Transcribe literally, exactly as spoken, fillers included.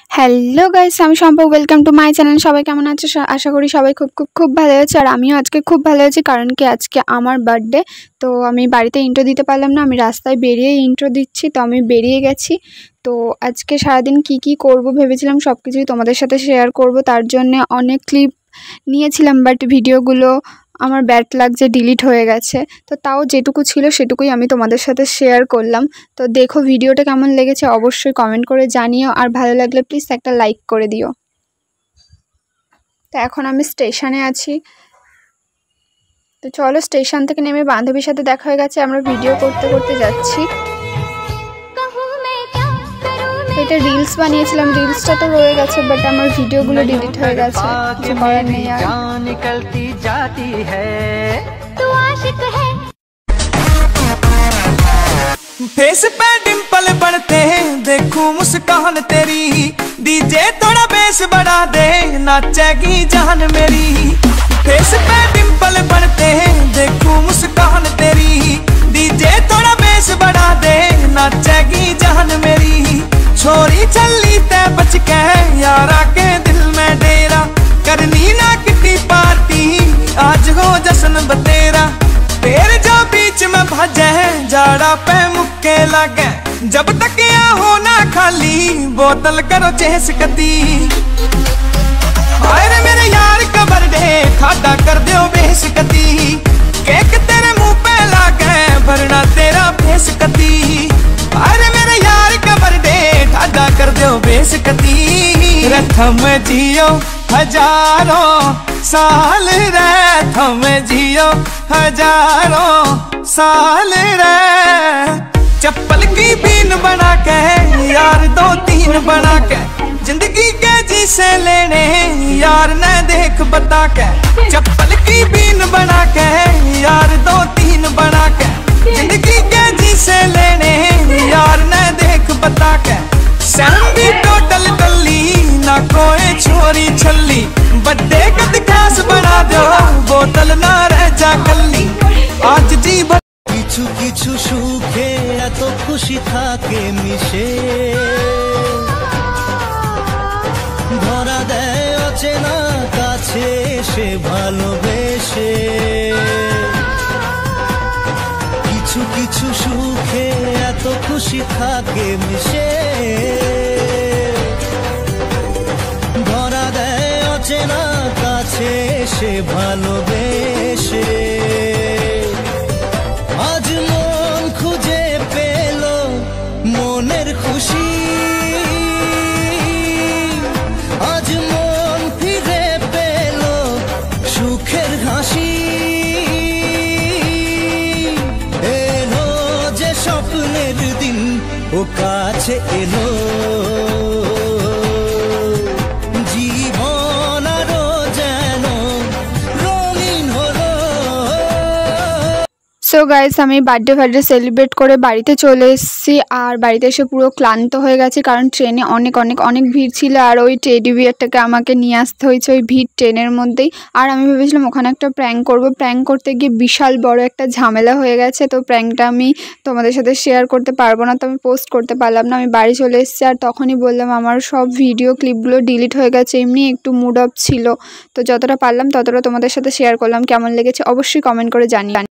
Hello guys, আমি সম্পর্ক welcome to my channel. সবাই কেমন আছো? আশা করি সবাই খুব খুব খুব ভালো আছে। আর আমিও আজকে খুব ভালো আছি, কারণ কি আজকে আমার বার্থডে। তো আমি বাড়িতে ইন্ট্রো দিতে পারলাম না, আমি রাস্তায় বেরিয়ে ইন্ট্রো দিচ্ছি। তো আমি বেরিয়ে গেছি। তো আজকে সারাদিন কি কি করব ভেবেছিলাম সব কিছুই তোমাদের সাথে শেয়ার করব। তার জন্য অনেক ক্লিপ নিয়েছিলাম, বাট ভিডিওগুলো আমার ব্যাড লাগছে, ডিলিট হয়ে গেছে। তো তাও যেটুকু ছিল সেটুকুই আমি তোমাদের সাথে শেয়ার করলাম। তো দেখো ভিডিওটা কেমন লেগেছে অবশ্যই কমেন্ট করে জানিও, আর ভালো লাগলে প্লিজ একটা লাইক করে দিও। তো এখন আমি স্টেশনে আছি। তো চলো, স্টেশন থেকে নেমে বান্ধবীর সাথে দেখা হয়ে গেছে, আমরা ভিডিও করতে করতে যাচ্ছি। এটা রিলস বানিয়েছিলাম, রিলসটা তো রয়ে গেছে, বাট আমার ভিডিওগুলো ডিলিট হয়ে গেছে, কিছু করার নেই আর। निकलती जाती है तू आशिक है। फेस पे डिंपल बढ़ते हैं, देखूं मुस्कान तेरी, डीजे थोड़ा बेस बढ़ा दे, नाचेगी जान मेरी। फेस पे डिंपल बढ़ते हैं, देखूं मुस्कान तेरी, डीजे थोड़ा बेस बढ़ा दे, नाचेगी जान मेरी। छोरी चली ते बच के यारा के दिल में डेरा, करनी ना किटी पार्टी आज हो जश्न बतेरा। तेरे जो बीच में भजे जाड़ा पे मुक्के लगे, जब तक या हो ना खाली बोतल करो चेस कती। अरे मेरे यार का बर्थडे खादा कर दो बेसकती, केक तेरे मुंह पे लागे भरना तेरा फेस कती। अरे मेरे यार का बर्थडे खादा कर दो बेसकती। रथम जियो हजारों साल रे, थम जियो हजारों साल रे। चप्पल की बीन बना के यार दो तीन बना के, जिंदगी के जी से लेने यार ने देख बता के। चप्पल की बीन बना के यार दो तीन बना के, जिंदगी के जी से लेने यार ने देख बता के। सैंडी टोटल टल्ली ना कोई छोरी छल्ली, बर्थडे कद खास बना दो बोतल ना रह जा कल्ली। आज जी किछु किछु सुखे एत खुशी थाके मिशे, धरा देय अचेना काछे एसे भालोबेशे। किछु किछु सुखे एत खुशी थाके मिशे, धरा देय अचेना काछे एसे भालोबेशे। आज मन खुजे पेलो मोनेर खुशी, आज मन फिरे पेलो सुखेर हासि। एलो जे स्वप्नेर दिन ओ काछे एलो, जीवन आरो जेन रंगीन हलो। সো গাইস, আমি বার্থডে ফার্থডে সেলিব্রেট করে বাড়িতে চলে এসেছি। আর বাড়িতে এসে পুরো ক্লান্ত হয়ে গেছি, কারণ ট্রেনে অনেক অনেক অনেক ভিড় ছিল। আর ওই টেডি বিয়ারটাকে আমাকে নিয়ে আসতে হয়েছে ওই ভিড় ট্রেনের মধ্যেই। আর আমি ভেবেছিলাম ওখানে একটা প্র্যাঙ্ক করব, প্র্যাঙ্ক করতে গিয়ে বিশাল বড় একটা ঝামেলা হয়ে গেছে। তো প্র্যাঙ্কটা আমি তোমাদের সাথে শেয়ার করতে পারবো না, তো আমি পোস্ট করতে পারলাম না। আমি বাড়ি চলে এসেছি, আর তখনই বললাম আমার সব ভিডিও ক্লিপগুলো ডিলিট হয়ে গেছে। এমনি একটু মুড অফ ছিল, তো যতটা পারলাম ততটা তোমাদের সাথে শেয়ার করলাম। কেমন লেগেছে অবশ্যই কমেন্ট করে জানিও।